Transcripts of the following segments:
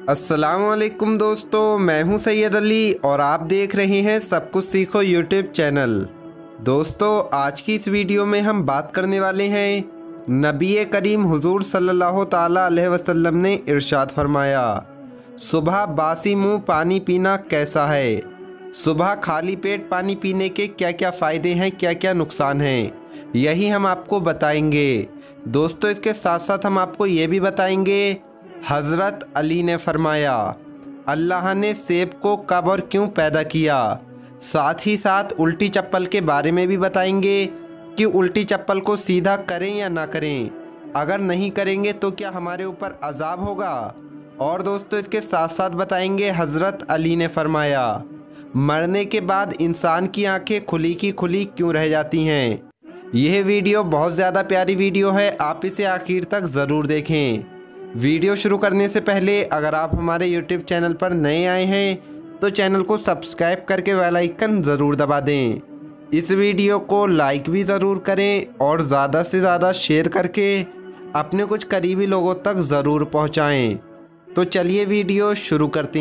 अस्सलामुअलैकुम दोस्तों, मैं हूं सैयद अली और आप देख रहे हैं सब कुछ सीखो यूट्यूब चैनल। दोस्तों, आज की इस वीडियो में हम बात करने वाले हैं नबी करीम हुजूर सल्लल्लाहु ताला अलैहि वसल्लम ने इरशाद फरमाया, सुबह बासी मुंह पानी पीना कैसा है। सुबह खाली पेट पानी पीने के क्या क्या फ़ायदे हैं, क्या क्या नुकसान हैं, यही हम आपको बताएंगे। दोस्तों, इसके साथ साथ हम आपको ये भी बताएंगे हज़रत अली ने फरमाया, अल्लाह ने सेब को कब और क्यों पैदा किया। साथ ही साथ उल्टी चप्पल के बारे में भी बताएंगे कि उल्टी चप्पल को सीधा करें या ना करें, अगर नहीं करेंगे तो क्या हमारे ऊपर अजाब होगा। और दोस्तों, इसके साथ साथ बताएंगे हज़रत अली ने फरमाया, मरने के बाद इंसान की आंखें खुली की खुली क्यों रह जाती हैं। यह वीडियो बहुत ज़्यादा प्यारी वीडियो है, आप इसे आखिर तक ज़रूर देखें। वीडियो शुरू करने से पहले अगर आप हमारे YouTube चैनल पर नए आए हैं तो चैनल को सब्सक्राइब करके बेल आइकन ज़रूर दबा दें। इस वीडियो को लाइक भी ज़रूर करें और ज़्यादा से ज़्यादा शेयर करके अपने कुछ करीबी लोगों तक ज़रूर पहुंचाएं। तो चलिए वीडियो शुरू करते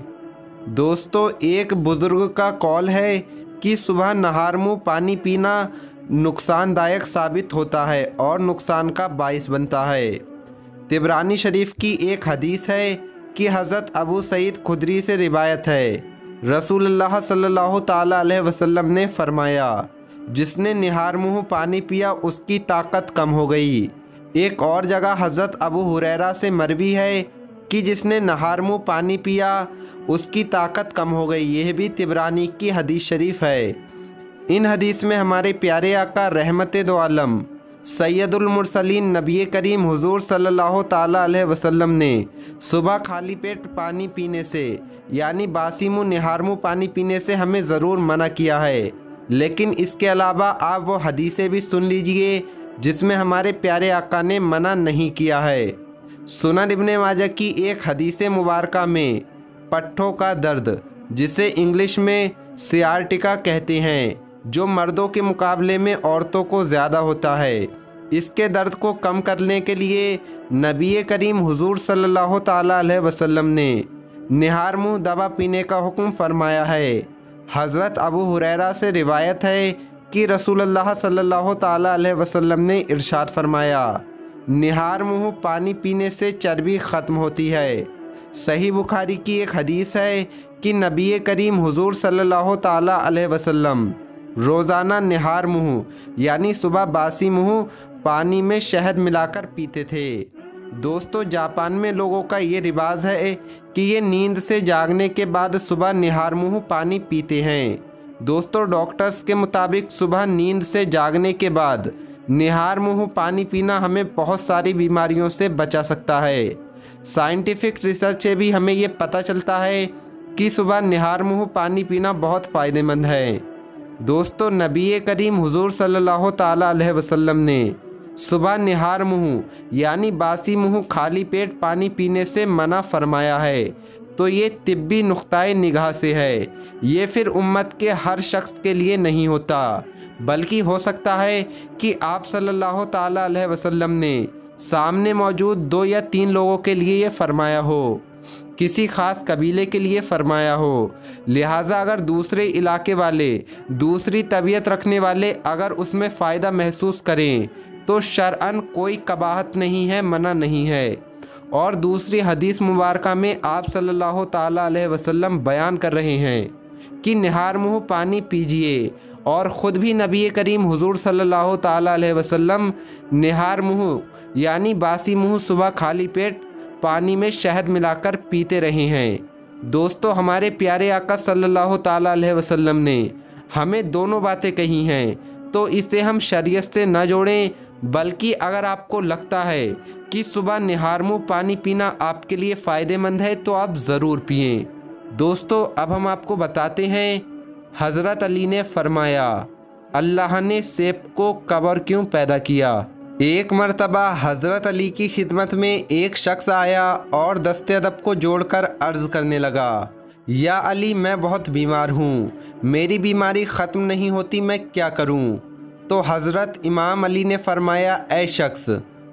हैं। दोस्तों, एक बुज़ुर्ग का कौल है कि सुबह नहार मुँह पानी पीना नुकसानदायक साबित होता है और नुकसान का बाइस बनता है। तिबरानी शरीफ की एक हदीस है कि हज़रत अबू सईद खुदरी से रिवायत है, रसूलुल्लाह सल्लल्लाहु ताला अलैहि वसल्लम ने फरमाया, जिसने निहार मुँह पानी पिया उसकी ताकत कम हो गई। एक और जगह हज़रत अबू हुरैरा से मरवी है कि जिसने नहार मुँह पानी पिया उसकी ताकत कम हो गई। यह भी तिबरानी की हदीस शरीफ है। इन हदीस में हमारे प्यारे आका रहमत दो आलम सैयदुल मुरसलीन नबी करीम हुजूर सल्लल्लाहु ताला अलैहि वसल्लम ने सुबह खाली पेट पानी पीने से यानी बासी मुँह निहार मुँह पानी पीने से हमें ज़रूर मना किया है। लेकिन इसके अलावा आप वो हदीसें भी सुन लीजिए जिसमें हमारे प्यारे आका ने मना नहीं किया है। सुनन इब्ने माजा की एक हदीस मुबारका में पट्ठों का दर्द, जिसे इंग्लिश में सियाटिका कहते हैं, जो मर्दों के मुकाबले में औरतों को ज़्यादा होता है, इसके दर्द को कम करने के लिए नबी करीम हुजूर सल्लल्लाहु ताला अलैहि वसल्लम ने निहार मुँह दवा पीने का हुक्म फरमाया है। हज़रत अबू हुरैरा से रिवायत है कि रसूलुल्लाह सल्लल्लाहु ताला अलैहि वसल्लम ने इरशाद फरमाया, निहार मुँह पानी पीने से चर्बी ख़त्म होती है। सही बुखारी की एक हदीस है कि नबी करीम हुजूर सल्लल्लाहु ताला अलैहि वसल्लम रोज़ाना निहार मुँह यानी सुबह बासी मुँह पानी में शहद मिलाकर पीते थे। दोस्तों, जापान में लोगों का ये रिवाज है कि ये नींद से जागने के बाद सुबह निहार मुँह पानी पीते हैं। दोस्तों, डॉक्टर्स के मुताबिक सुबह नींद से जागने के बाद निहार मुँह पानी पीना हमें बहुत सारी बीमारियों से बचा सकता है। साइंटिफिक रिसर्च से भी हमें ये पता चलता है कि सुबह निहार मुँह पानी पीना बहुत फ़ायदेमंद है। दोस्तों, नबी करीम हुजूर सल्लल्लाहु ताला अलैहि वसल्लम ने सुबह निहार मुँह यानी बासी मुँह खाली पेट पानी पीने से मना फरमाया है। तो ये तिब्बी नुक्ताए निगाह से है, ये फिर उम्मत के हर शख्स के लिए नहीं होता, बल्कि हो सकता है कि आप सल्लल्लाहु ताला अलैहि वसल्लम ने सामने मौजूद 2 या 3 लोगों के लिए ये फरमाया हो, किसी ख़ास कबीले के लिए फरमाया हो। लिहाजा अगर दूसरे इलाके वाले, दूसरी तबीयत रखने वाले अगर उसमें फ़ायदा महसूस करें तो शरअन कोई कबाहत नहीं है, मना नहीं है। और दूसरी हदीस मुबारका में आप सल्लल्लाहु ताला अलैहि वसल्लम बयान कर रहे हैं कि निहार मुँह पानी पीजिए, और ख़ुद भी नबी करीम हुजूर सल्लल्लाहु ताला अलैहि वसल्लम निहार मुँह यानी बासी मुँह सुबह खाली पेट पानी में शहद मिलाकर पीते रहे हैं। दोस्तों, हमारे प्यारे आका सल्लल्लाहु ताला अलैहि वसल्लम ने हमें दोनों बातें कही हैं, तो इसे हम शरीयत से न जोड़ें, बल्कि अगर आपको लगता है कि सुबह निहार मुँह पानी पीना आपके लिए फ़ायदेमंद है तो आप ज़रूर पिएं। दोस्तों, अब हम आपको बताते हैं हज़रत अली ने फरमाया, अल्लाह ने सेब को कब और क्यों पैदा किया। एक मर्तबा हज़रत अली की खिदमत में एक शख्स आया और दस्ते अदब को जोड़कर अर्ज़ करने लगा, या अली, मैं बहुत बीमार हूँ, मेरी बीमारी ख़त्म नहीं होती, मैं क्या करूँ। तो हज़रत इमाम अली ने फरमाया, ऐ शख्स,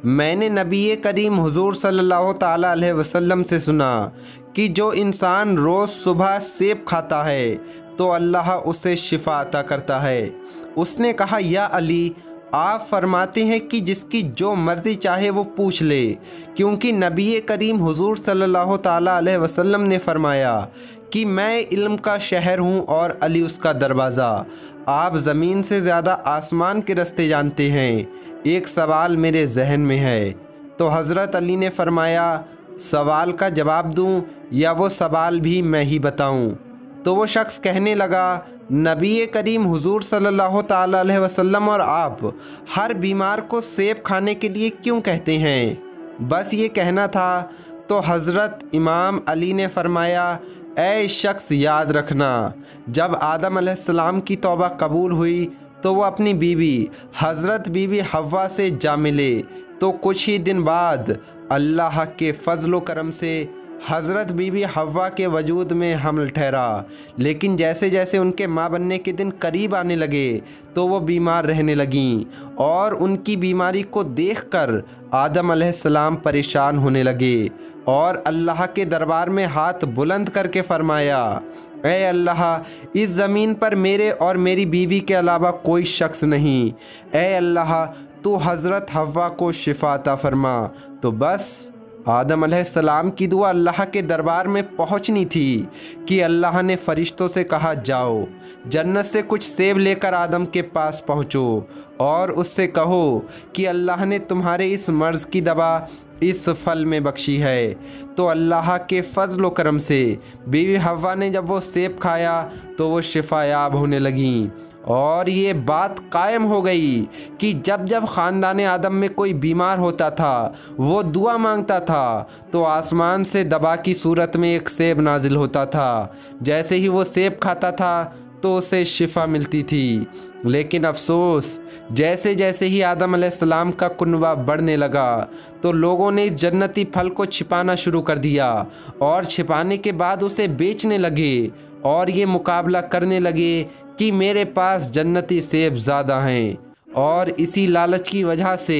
मैंने नबी करीम हुजूर सल्लल्लाहु ताला अलैहि वसल्लम से सुना कि जो इंसान रोज़ सुबह सेब खाता है तो अल्लाह उसे शिफा अता करता है। उसने कहा, या अली, आप फरमाते हैं कि जिसकी जो मर्ज़ी चाहे वो पूछ ले, क्योंकि नबी करीम हुजूर सल्लल्लाहु ताला अलैहि वसल्लम ने फरमाया कि मैं इल्म का शहर हूँ और अली उसका दरवाज़ा। आप ज़मीन से ज़्यादा आसमान के रास्ते जानते हैं। एक सवाल मेरे जहन में है। तो हज़रत अली ने फरमाया, सवाल का जवाब दूँ या वो सवाल भी मैं ही बताऊँ? तो वो शख्स कहने लगा, नबी करीम हुजूर सल्लल्लाहु ताला अलैहि वसल्लम और आप हर बीमार को सेब खाने के लिए क्यों कहते हैं? बस ये कहना था। तो हज़रत इमाम अली ने फरमाया, ऐ शख्स, याद रखना, जब आदम अलैहिस्सलाम की तौबा कबूल हुई तो वो अपनी बीवी हज़रत बीबी हव्वा से जा मिले। तो कुछ ही दिन बाद अल्लाह के फ़ज़्ल व करम से हज़रत बीबी हव्वा के वजूद में हमल ठहरा। लेकिन जैसे जैसे उनके माँ बनने के दिन करीब आने लगे तो वो बीमार रहने लगीं और उनकी बीमारी को देखकर आदम अलैहिस्सलाम परेशान होने लगे और अल्लाह के दरबार में हाथ बुलंद करके फ़रमाया, ऐ अल्लाह, इस ज़मीन पर मेरे और मेरी बीवी के अलावा कोई शख्स नहीं। ऐ अल्लाह, तू हज़रत हव्वा को शिफा अता फरमा। तो बस आदम अलैहिस्सलाम की दुआ अल्लाह के दरबार में पहुंचनी थी कि अल्लाह ने फ़रिश्तों से कहा, जाओ जन्नत से कुछ सेब लेकर आदम के पास पहुँचो और उससे कहो कि अल्लाह ने तुम्हारे इस मर्ज़ की दवा इस फल में बख्शी है। तो अल्लाह के फ़ज़्ल व करम से बीवी हव्वा ने जब वो सेब खाया तो वो शिफायाब होने लगीं और ये बात कायम हो गई कि जब जब ख़ानदान आदम में कोई बीमार होता था वो दुआ मांगता था तो आसमान से दवा की सूरत में एक सेब नाजिल होता था। जैसे ही वो सेब खाता था तो उसे शिफा मिलती थी। लेकिन अफसोस, जैसे जैसे ही आदम अलैहिस्सलाम का कुनबा बढ़ने लगा तो लोगों ने इस जन्नती फल को छिपाना शुरू कर दिया और छिपाने के बाद उसे बेचने लगे और ये मुकाबला करने लगे कि मेरे पास जन्नती सेब ज़्यादा हैं, और इसी लालच की वजह से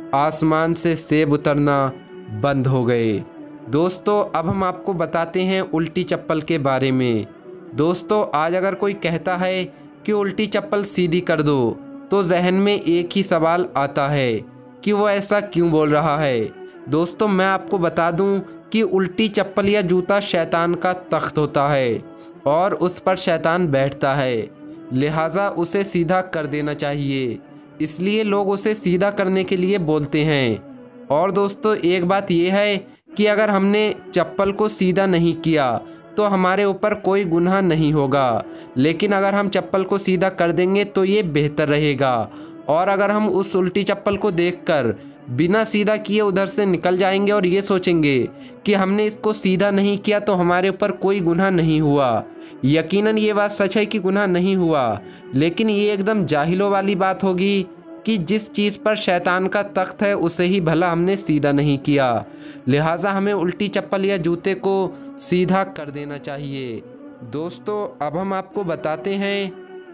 आसमान से सेब उतरना बंद हो गए। दोस्तों, अब हम आपको बताते हैं उल्टी चप्पल के बारे में। दोस्तों, आज अगर कोई कहता है कि उल्टी चप्पल सीधी कर दो तो जहन में एक ही सवाल आता है कि वो ऐसा क्यों बोल रहा है। दोस्तों, मैं आपको बता दूं कि उल्टी चप्पल या जूता शैतान का तख्त होता है और उस पर शैतान बैठता है, लिहाजा उसे सीधा कर देना चाहिए। इसलिए लोग उसे सीधा करने के लिए बोलते हैं। और दोस्तों, एक बात यह है कि अगर हमने चप्पल को सीधा नहीं किया तो हमारे ऊपर कोई गुनाह नहीं होगा, लेकिन अगर हम चप्पल को सीधा कर देंगे तो ये बेहतर रहेगा। और अगर हम उस उल्टी चप्पल को देखकर बिना सीधा किए उधर से निकल जाएंगे और ये सोचेंगे कि हमने इसको सीधा नहीं किया तो हमारे ऊपर कोई गुनाह नहीं हुआ, यकीनन ये बात सच है कि गुनाह नहीं हुआ, लेकिन ये एकदम जाहिलों वाली बात होगी कि जिस चीज़ पर शैतान का तख्त है उसे ही भला हमने सीधा नहीं किया। लिहाजा हमें उल्टी चप्पल या जूते को सीधा कर देना चाहिए। दोस्तों, अब हम आपको बताते हैं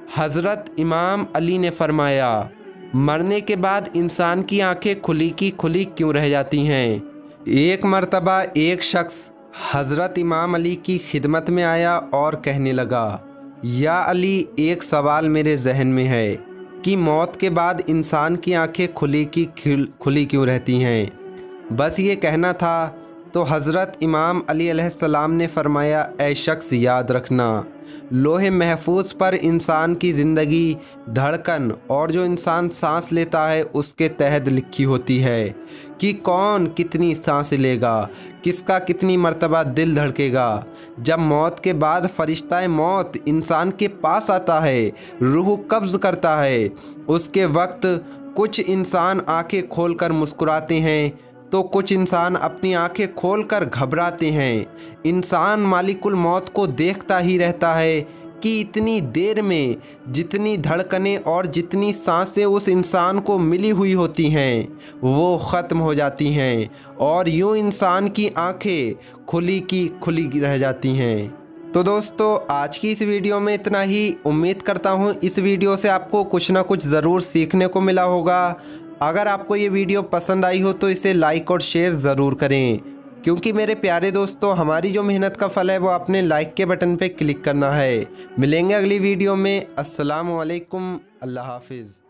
हज़रत इमाम अली ने फरमाया, मरने के बाद इंसान की आंखें खुली की खुली क्यों रह जाती हैं? एक मर्तबा एक शख्स हज़रत इमाम अली की खिदमत में आया और कहने लगा, या अली, एक सवाल मेरे जहन में है कि मौत के बाद इंसान की आंखें खुली क्यों रहती हैं? बस ये कहना था। तो हज़रत इमाम अली अलैहिस्सलाम ने फरमाया, ऐ शख्स, याद रखना, लोहे महफूज पर इंसान की ज़िंदगी, धड़कन और जो इंसान सांस लेता है उसके तहत लिखी होती है कि कौन कितनी सांसें लेगा, किसका कितनी मर्तबा दिल धड़केगा। जब मौत के बाद फरिश्ता मौत इंसान के पास आता है, रूह कब्ज़ करता है, उसके वक्त कुछ इंसान आंखें खोलकर मुस्कुराते हैं तो कुछ इंसान अपनी आंखें खोलकर घबराते हैं। इंसान मालिकुल मौत को देखता ही रहता है कि इतनी देर में जितनी धड़कनें और जितनी सांसें उस इंसान को मिली हुई होती हैं वो ख़त्म हो जाती हैं और यूँ इंसान की आंखें खुली की खुली रह जाती हैं। तो दोस्तों, आज की इस वीडियो में इतना ही। उम्मीद करता हूँ इस वीडियो से आपको कुछ ना कुछ ज़रूर सीखने को मिला होगा। अगर आपको ये वीडियो पसंद आई हो तो इसे लाइक और शेयर ज़रूर करें, क्योंकि मेरे प्यारे दोस्तों हमारी जो मेहनत का फल है वो आपने लाइक के बटन पे क्लिक करना है। मिलेंगे अगली वीडियो में। अस्सलाम वालेकुम, अल्लाह हाफिज़।